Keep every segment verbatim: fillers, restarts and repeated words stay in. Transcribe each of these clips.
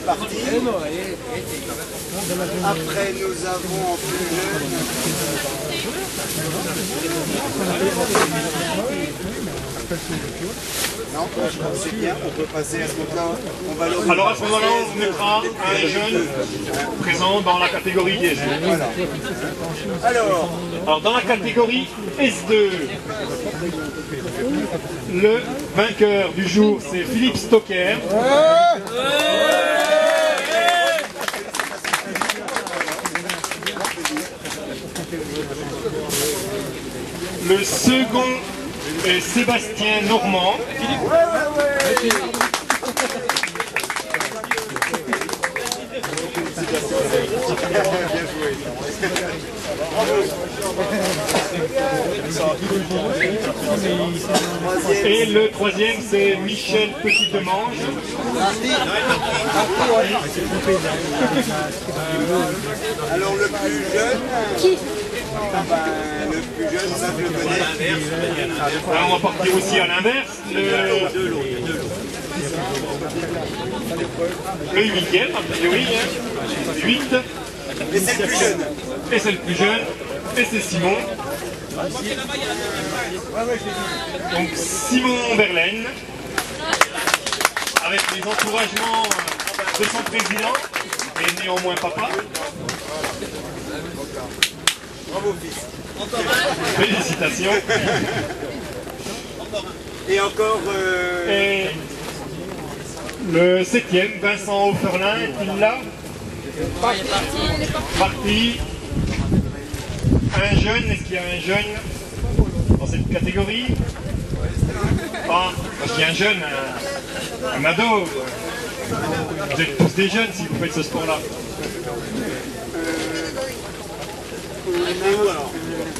parti. Après, nous avons en plus jeune. Non, je crois que c'est bien, on peut passer à ce moment-là. On va le... Alors à ce moment-là, on mettra un jeune présent dans la catégorie des jeunes. Voilà. Alors, Alors dans la catégorie S deux, le vainqueur du jour c'est Philippe Stocker. Le second est Sébastien Normand. Et le troisième c'est Michel Petit-Demange. alors le plus jeune. Qui ah ben, le plus jeune, ça je le connais. Alors on va partir aussi à l'inverse. Le... le huitième, a priori, hein. huit. Et c'est le plus jeune. Et c'est le plus jeune. Et c'est Simon. Donc Simon Verlaine. Avec les encouragements de son président. Et néanmoins papa. Bravo fils. Félicitations. Et encore... Euh... Et le septième, Vincent Auferlin, est-il là? Il est parti. Il est Parti. Un jeune, est-ce qu'il y a un jeune dans cette catégorie? Ah, parce qu'il y a un jeune, un, un ado. Vous êtes tous des jeunes si vous faites ce sport-là. alors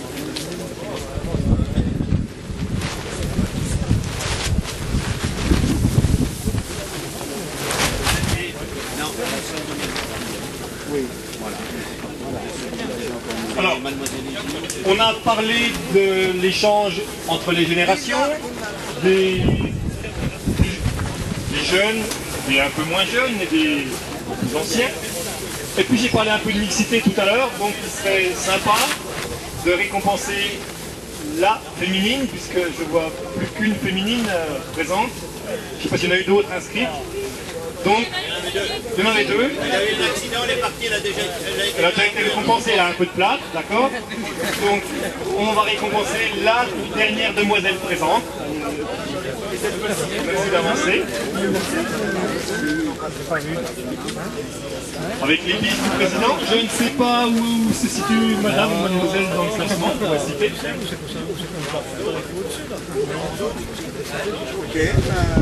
oui, voilà. Alors, on a parlé de l'échange entre les générations, des, des jeunes, des un peu moins jeunes et des, des anciens. Et puis j'ai parlé un peu de mixité tout à l'heure, donc il serait sympa de récompenser la féminine, puisque je vois plus qu'une féminine euh, présente. Je ne sais pas s'il y en a eu d'autres inscrites. Donc, il y en avait deux. Elle a eu un accident, elle est partie, elle a déjà, elle a été... Elle a déjà été récompensée, elle a un peu de plate, d'accord? Donc, on va récompenser la dernière demoiselle présente. Merci d'avancer. Avec les listes du président, je ne sais pas où se situe madame ou mademoiselle dans le classement, pour la citer. Ok. Euh...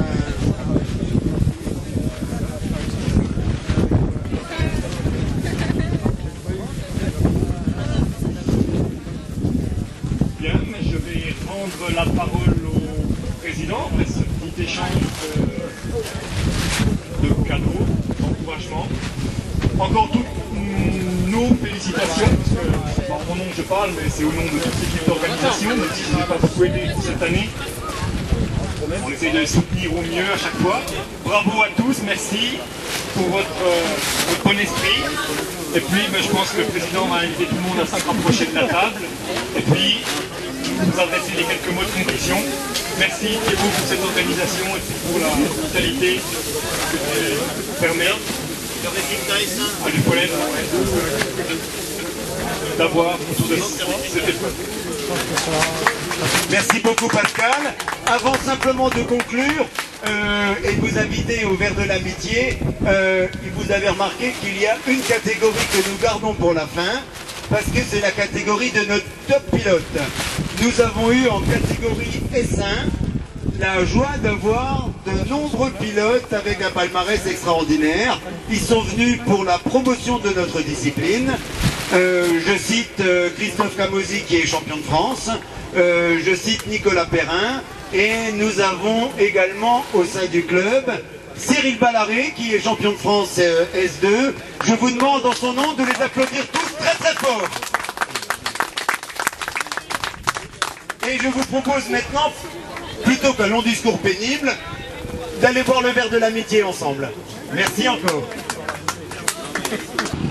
Bien, mais je vais rendre la parole au président après ce petit échange de, de cadeaux, d'encouragement. Encore toutes nos félicitations, parce que c'est pas en mon nom que je parle, mais c'est au nom de toute l'équipe d'organisation, même si je n'ai pas beaucoup aidé cette année. On essaie de les soutenir au mieux à chaque fois. Bravo à tous, merci pour votre, euh, votre bon esprit. Et puis ben, je pense que le président va inviter tout le monde à se rapprocher de la table. Et puis vous adresser les quelques mots de conclusion. Merci Thibaut pour cette organisation et puis pour la vitalité que tu permets. Le résultat est simple. À du problème d'avoir autour de cette épreuve. Merci beaucoup Pascal. Avant simplement de conclure euh, et de vous inviter au verre de l'amitié, euh, vous avez remarqué qu'il y a une catégorie que nous gardons pour la fin, parce que c'est la catégorie de notre top pilote. Nous avons eu en catégorie S un la joie d'avoir de nombreux pilotes avec un palmarès extraordinaire. Ils sont venus pour la promotion de notre discipline. Euh, je cite euh, Christophe Camozzi qui est champion de France, euh, je cite Nicolas Perrin, et nous avons également au sein du club Cyril Ballaré qui est champion de France euh, S deux. Je vous demande en son nom de les applaudir tous très très fort. Et je vous propose maintenant, plutôt qu'un long discours pénible, d'aller boire le verre de l'amitié ensemble. Merci encore. Merci.